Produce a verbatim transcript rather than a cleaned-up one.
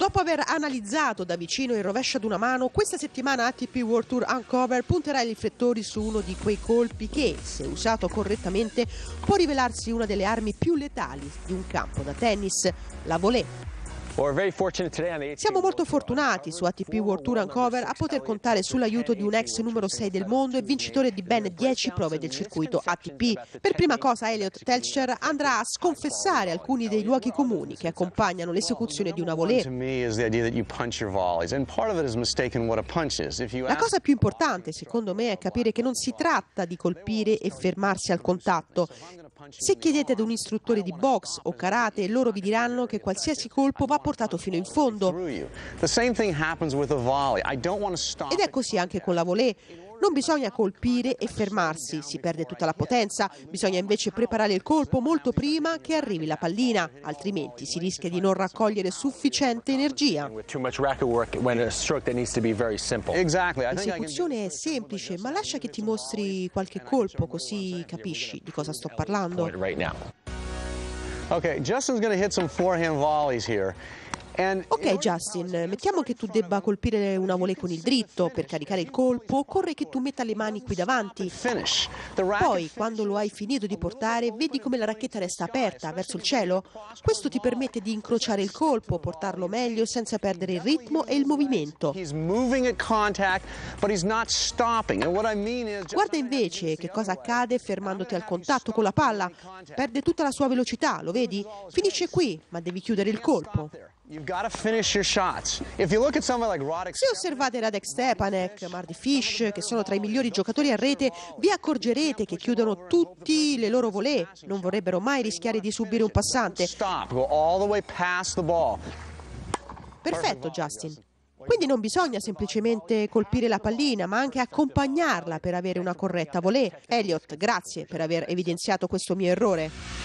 Dopo aver analizzato da vicino il rovescio ad una mano, questa settimana A T P World Tour Uncover punterà i riflettori su uno di quei colpi che, se usato correttamente, può rivelarsi una delle armi più letali di un campo da tennis, la volée. Siamo molto fortunati su A T P World Tour Uncover a poter contare sull'aiuto di un ex numero sei del mondo e vincitore di ben dieci prove del circuito A T P. Per prima cosa Elliott Telscher andrà a sconfessare alcuni dei luoghi comuni che accompagnano l'esecuzione di una volée. La cosa più importante, secondo me, è capire che non si tratta di colpire e fermarsi al contatto. Se chiedete ad un istruttore di box o karate, loro vi diranno che qualsiasi colpo va portato fino in fondo. Ed è così anche con la volée. Non bisogna colpire e fermarsi, si perde tutta la potenza, bisogna invece preparare il colpo molto prima che arrivi la pallina, altrimenti si rischia di non raccogliere sufficiente energia. L'esecuzione è semplice, ma lascia che ti mostri qualche colpo, così capisci di cosa sto parlando. Ok, Justin's going to hit some forehand volleys here. Ok Justin, mettiamo che tu debba colpire una volée con il dritto. Per caricare il colpo occorre che tu metta le mani qui davanti. Poi, quando lo hai finito di portare, vedi come la racchetta resta aperta verso il cielo? Questo ti permette di incrociare il colpo, portarlo meglio senza perdere il ritmo e il movimento. Guarda invece che cosa accade fermandoti al contatto con la palla. Perde tutta la sua velocità, lo vedi? Finisce qui, ma devi chiudere il colpo. Se osservate Radek Stepanek, Mardy Fish, che sono tra i migliori giocatori a rete, vi accorgerete che chiudono tutti le loro volée. Non vorrebbero mai rischiare di subire un passante. Perfetto, Justin. Quindi non bisogna semplicemente colpire la pallina, ma anche accompagnarla per avere una corretta volée. Elliott, grazie per aver evidenziato questo mio errore.